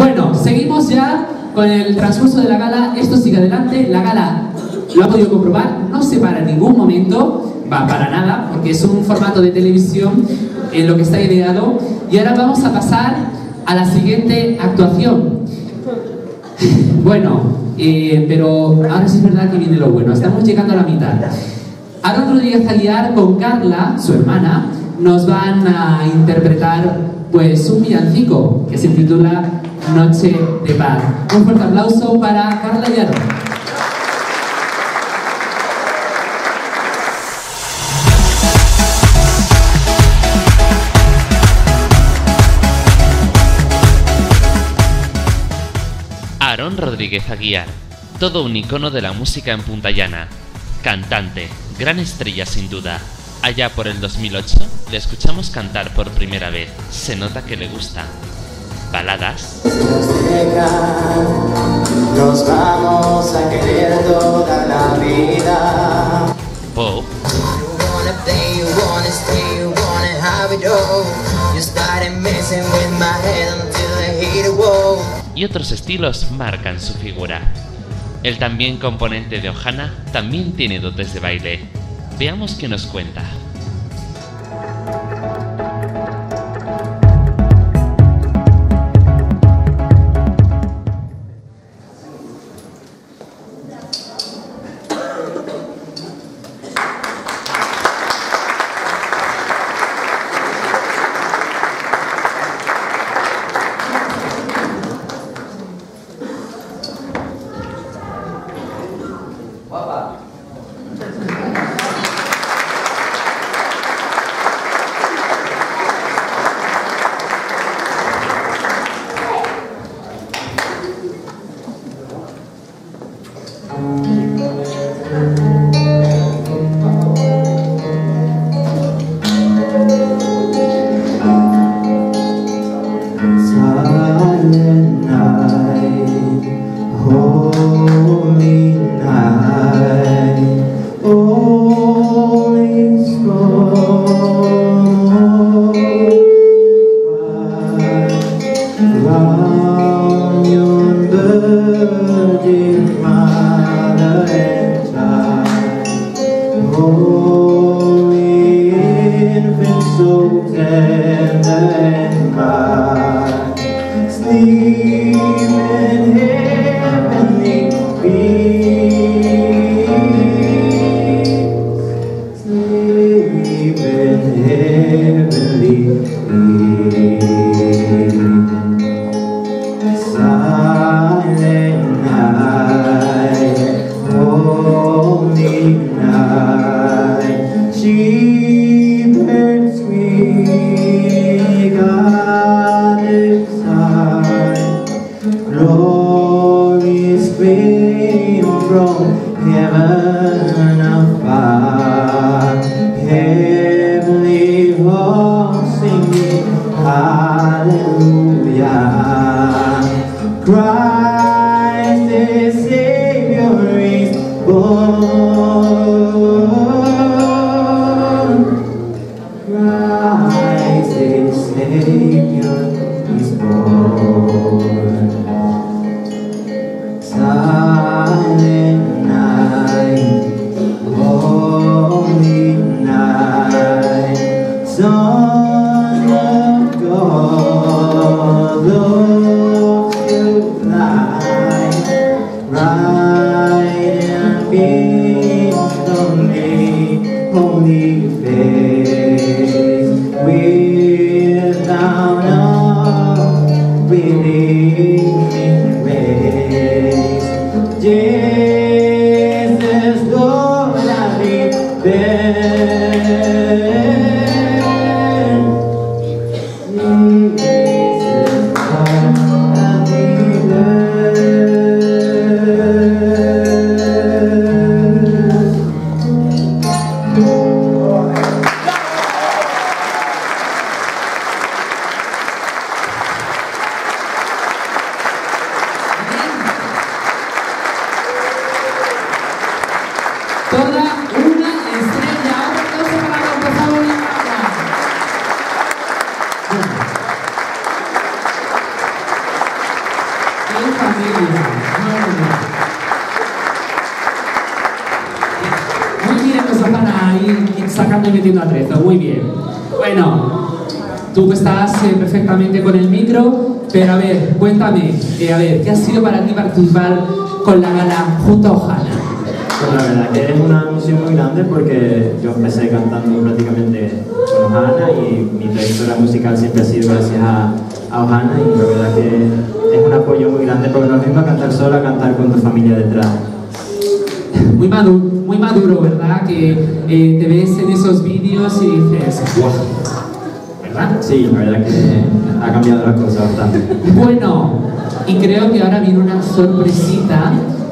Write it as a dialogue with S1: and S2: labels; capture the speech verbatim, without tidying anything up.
S1: Bueno, seguimos ya con el transcurso de la gala. Esto sigue adelante. La gala, lo ha podido comprobar, no se para en ningún momento, va para nada, porque es un formato de televisión en lo que está ideado. Y ahora vamos a pasar a la siguiente actuación. Bueno, eh, pero ahora sí es verdad que viene lo bueno. Estamos llegando a la mitad. Aarón Rodríguez Aguiar con Carla, su hermana, nos van a interpretar pues un villancico que se titula Noche de Paz. Un fuerte aplauso para Carla y Aarón.
S2: Aarón Rodríguez Aguiar, todo un icono de la música en Punta Llana. Cantante, gran estrella sin duda. Allá por el dos mil ocho le escuchamos cantar por primera vez. Se nota que le gusta. Baladas.
S3: Nos vamos a querer toda la vida.
S2: Pop. Y otros estilos marcan su figura. El también componente de Ojana también tiene dotes de baile. Veamos qué nos cuenta.
S1: ¡Qué familia! Muy bien, pues van ahí sacando y metiendo atrezo, muy bien. Bueno, tú estás eh, perfectamente con el micro, pero a ver, cuéntame, eh, a ver, ¿qué ha sido para ti participar con la gala junto a Ohana?
S4: Pues la verdad que es una emoción muy grande porque yo empecé cantando prácticamente con Ohana y mi trayectoria musical siempre ha sido gracias a, a Ohana, y la verdad que es un apoyo muy grande porque no es lo mismo cantar sola, cantar con tu familia detrás.
S1: Muy maduro, muy maduro, ¿verdad? Que eh, te ves en esos vídeos y dices, ¡guau! ¿Verdad?
S4: Sí, la verdad que ha cambiado las cosas bastante.
S1: Bueno, y creo que ahora viene una sorpresita